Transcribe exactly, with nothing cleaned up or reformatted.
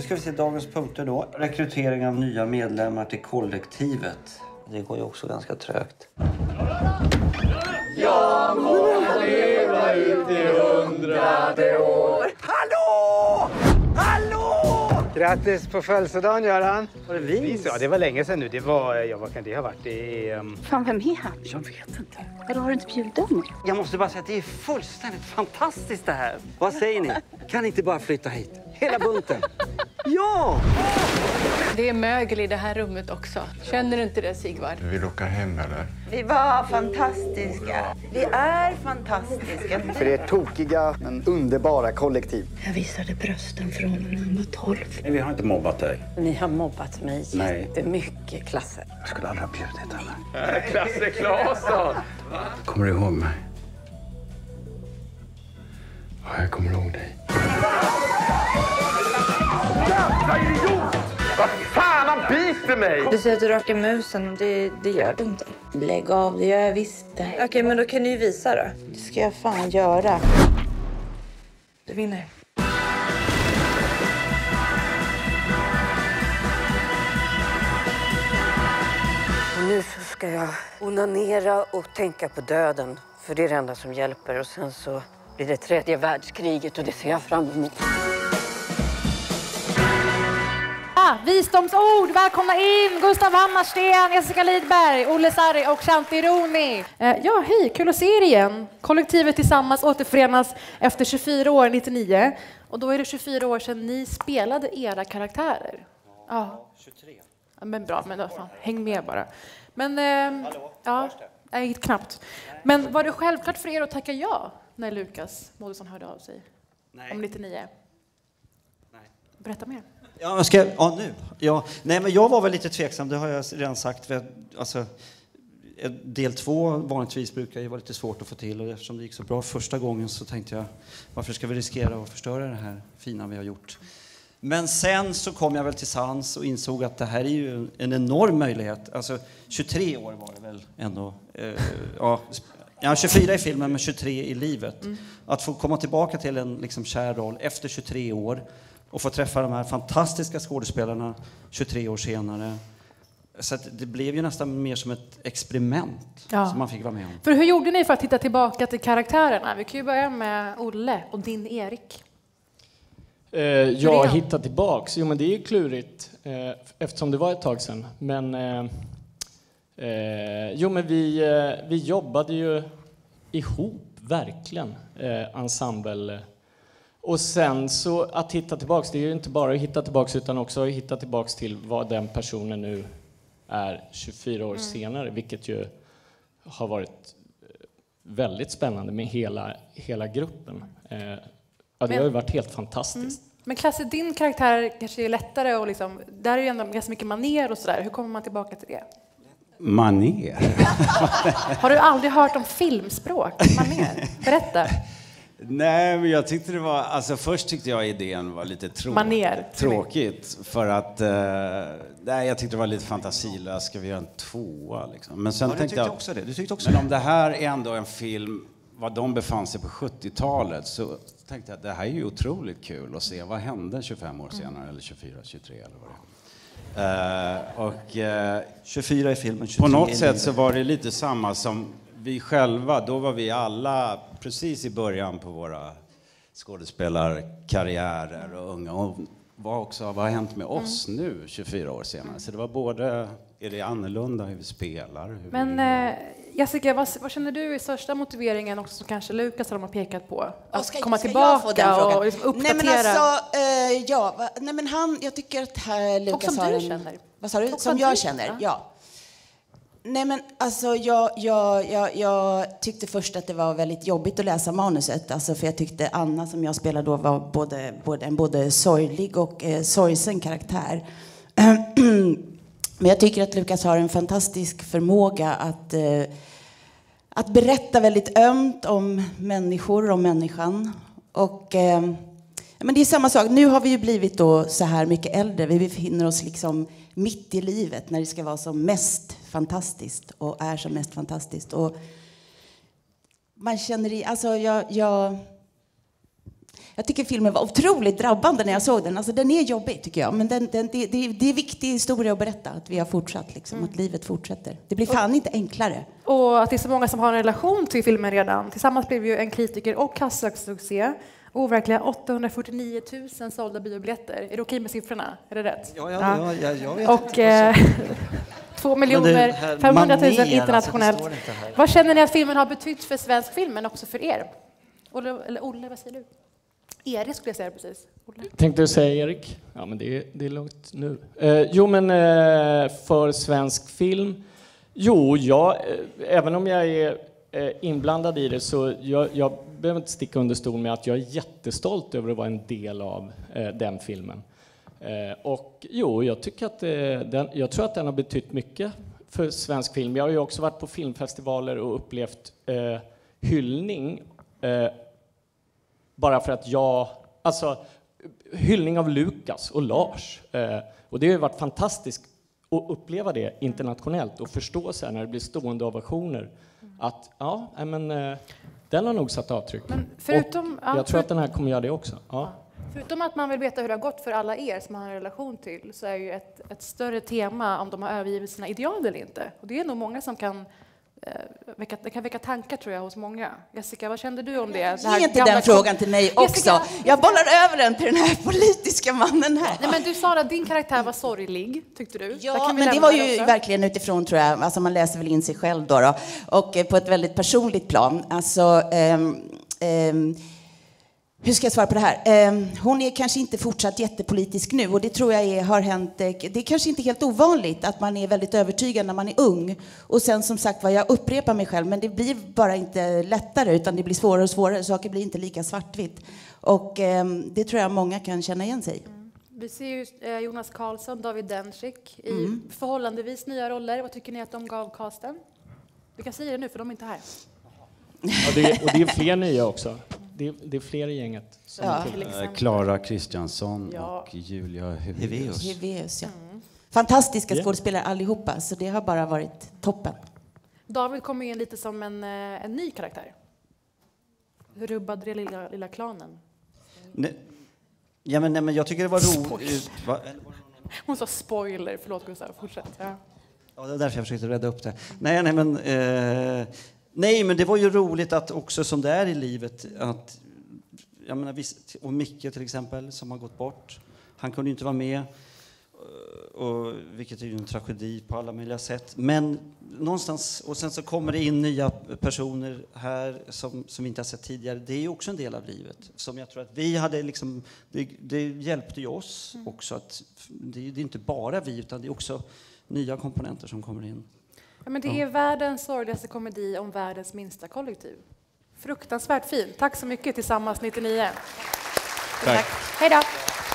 ska vi se dagens punkter då. Rekrytering av nya medlemmar till kollektivet. Det går ju också ganska trögt. Jag må leva ut i hundrade år. Hallå! Hallå! Grattis på födelsedagen, Göran. Var det vis? Ja, det var länge sedan nu. Det var, ja, vad kan det ha varit? Det är, um... Fan, vem är han? Jag vet inte. Vadå, har du inte bjudit mig? Jag måste bara säga att det är fullständigt fantastiskt det här. Vad säger ni? Kan ni inte bara flytta hit? Hela bunten. Ja! Det är mögel i det här rummet också. Känner du inte det, Sigvard? Du vill åka hem, eller? Vi var fantastiska. Vi är fantastiska. För det är tokiga men underbara kollektiv. Jag visade brösten för honom när han var tolv. Nej, vi har inte mobbat dig. Ni har mobbat mig Nej. jättemycket, Klasse. Jag skulle aldrig ha bjudit henne. Klasse Klasson. Kommer du ihåg mig? Ja, jag kommer ihåg dig. Jävla idiot! Vad fan, han biter mig! Du säger att du rakar musen. Det, det gör du inte. Lägg av, det gör jag visst. Okej, okay, men då kan du ju visa då. Det ska jag fan göra. Du vinner. Och nu så ska jag onanera och tänka på döden. För det är det enda som hjälper. Och sen så blir det tredje världskriget och det ser jag fram emot. Ah, visdomsord, välkomna in! Gustav Hammarsten, Jessica Lidberg, Olle Sarri och Shanti Roni. Eh, ja, hej, kul att se er igen. Kollektivet tillsammans återförenas efter tjugofyra år, nittionio. Och då är det tjugofyra år sedan ni spelade era karaktärer. Ja, tjugotre. Ja, men bra, men då, fan, häng med bara. Men, eh, Hallå, ja, nej, knappt. Men var det självklart för er att tacka ja när Lukas Moodysson hörde av sig? Nej. Om nittionio? Nej. Berätta mer. Ja, men ska jag, ja, nu. Ja, nej, men jag var väl lite tveksam, det har jag redan sagt. Alltså, del två vanligtvis brukar ju vara lite svårt att få till. Och eftersom det gick så bra första gången så tänkte jag, varför ska vi riskera att förstöra det här fina vi har gjort? Men sen så kom jag väl till sans och insåg att det här är ju en enorm möjlighet. Alltså tjugotre år var det väl ändå. Eh, ja, ja, tjugofyra i filmen men tjugotre i livet. Mm. Att få komma tillbaka till en liksom kär roll efter tjugotre år och få träffa de här fantastiska skådespelarna tjugotre år senare. Så att det blev ju nästan mer som ett experiment ja. Som man fick vara med om. För hur gjorde ni för att titta tillbaka till karaktärerna? Vi kan ju börja med Olle och din Erik. Eh, jag hittar tillbaks. Jo, men det är ju klurigt eh, eftersom det var ett tag sedan. Men eh, eh, jo, men vi, eh, vi jobbade ju ihop verkligen eh, ensemble. Och sen så att hitta tillbaks, det är ju inte bara att hitta tillbaks utan också att hitta tillbaks till vad den personen nu är tjugofyra år mm. senare, vilket ju har varit väldigt spännande med hela, hela gruppen. Eh, ja, det men, har ju varit helt fantastiskt. Mm. Men Klasse, din karaktär kanske är lättare och liksom, där är ju ändå ganska mycket maner och sådär. Hur kommer man tillbaka till det? Maner? Har du aldrig hört om filmspråk? Maner? Berätta. Nej, men jag tyckte det var, alltså först tyckte jag idén var lite trå- Maner, tråkigt för att, eh, nej, jag tyckte det var lite fantasilöst, ska vi göra en tvåa liksom. Men sen ja, tänkte jag, också det. Du tyckte också men det. om det här är ändå en film, vad de befann sig på sjuttiotalet, så tänkte jag att det här är ju otroligt kul att se vad hände tjugofem år senare, mm. eller tjugofyra, tjugotre eller vad det är. Uh, och uh, tjugofyra i filmen, tjugotre på något sätt så var det lite samma som vi själva, då var vi alla precis i början på våra skådespelarkarriärer och unga. Och vad också, vad har hänt med oss mm. nu tjugofyra år senare? Så det var både, är det annorlunda hur vi spelar? Hur Men vi... eh, Jessica, vad, vad känner du är största motiveringen också som kanske Lukas har de har pekat på? Att ska, komma ska tillbaka och liksom uppdatera? Nej men alltså, eh, ja, va, nej men han, jag tycker att här Lukas och som har du en, känner. Vad sa du? Och som jag du känner, ja. ja. Nej men alltså jag, jag, jag, jag tyckte först att det var väldigt jobbigt att läsa manuset. Alltså för jag tyckte Anna som jag spelade då var både, både, en både sorglig och eh, sorgsen karaktär. Men jag tycker att Lukas har en fantastisk förmåga att, eh, att berätta väldigt ömt om människor, om människan. Och eh, men det är samma sak. Nu har vi ju blivit då så här mycket äldre. Vi befinner oss liksom mitt i livet när det ska vara som mest fantastiskt och är som mest fantastiskt. Och man känner i, alltså jag, jag, Jag tycker filmen var otroligt drabbande när jag såg den. Alltså den är jobbig tycker jag. Men den, den, det, det, det är en viktig historia att berätta. Att vi har fortsatt, liksom, mm. att livet fortsätter. Det blir fan inte enklare. Och att det är så många som har en relation till filmen redan. Tillsammans blev ju en kritiker och kassasuccé. Overkliga åttahundrafyrtionio tusen sålda biobiljetter. Är det okej med siffrorna? Är det rätt? Ja, ja, ja. ja jag vet och eh, två miljoner femhundratusen internationellt. Alltså, vad känner ni att filmen har betytt för svensk film, men också för er? Olle, eller Olle, vad säger du? Erik skulle jag säga precis. Olle. Tänkte du säga Erik? Ja, men det är, det är lugnt nu. Eh, jo, men eh, för svensk film... Jo, jag, eh, även om jag är eh, inblandad i det så jag, jag behöver inte sticka under stol med att jag är jättestolt över att vara en del av eh, den filmen. Eh, och jo, jag tycker att eh, den, jag tror att den har betytt mycket för svensk film. Jag har ju också varit på filmfestivaler och upplevt eh, hyllning eh, bara för att jag, alltså hyllning av Lukas och Lars. Eh, och det har ju varit fantastiskt att uppleva det internationellt och förstå sig när det blir stående ovationer. Att ja, men eh, den har nog satt avtryck. Men förutom, och jag ja, tror för, att den här kommer göra det också. Ja. Förutom att man vill veta hur det har gått för alla er som man har en relation till, så är ju ett, ett större tema om de har övergivit sina ideal eller inte. Och det är nog många som kan eh, väcka, det kan väcka tankar tror jag hos många. Jessica, vad kände du om det? det Ge inte den frågan till mig också. Jessica, jag bollar över den till den här politiska mannen här. Nej, men du sa att din karaktär var sorglig, tyckte du? Ja, men det var ju det verkligen utifrån, tror jag. Alltså man läser väl in sig själv då. då. Och eh, på ett väldigt personligt plan. Alltså... Ehm, ehm, Hur ska jag svara på det här? Eh, hon är kanske inte fortsatt jättepolitisk nu och det tror jag är, har hänt. Det är kanske inte helt ovanligt att man är väldigt övertygad när man är ung. Och sen som sagt vad jag upprepar mig själv, men det blir bara inte lättare utan det blir svårare och svårare. Saker blir inte lika svartvitt. Och eh, det tror jag många kan känna igen sig. Mm. Vi ser ju eh, Jonas Karlsson, David Dencik i Mm. förhållandevis nya roller. Vad tycker ni att de gav casten? Vi kan säga det nu för de är inte här. Ja, det är, och det är fler nya också. Det är, det är fler i gänget. Klara ja. Kristiansson ja. och Julia Heveus. Heveus ja. mm. Fantastiska yeah. skådespelare allihopa, så det har bara varit toppen. David kommer in lite som en, en ny karaktär. Hur rubbade det lilla, lilla klanen? Nej. Ja, men, nej, men jag tycker det var roligt. Hon sa spoiler, förlåt Gustav, fortsätt. Ja. Ja, det är därför jag försökte rädda upp det. Nej, nej, men... Eh, Nej, men det var ju roligt att också som det är i livet att jag menar visst, och Micke till exempel som har gått bort. Han kunde ju inte vara med och vilket är ju en tragedi på alla möjliga sätt. Men någonstans och sen så kommer det in nya personer här som som vi inte har sett tidigare. Det är ju också en del av livet som jag tror att vi hade liksom det, det hjälpte ju oss också att det, det är inte bara vi utan det är också nya komponenter som kommer in. Ja, men det är ja. världens sorgligaste komedi om världens minsta kollektiv. Fruktansvärt fint. Tack så mycket tillsammans nittionio. Tack. Hej då.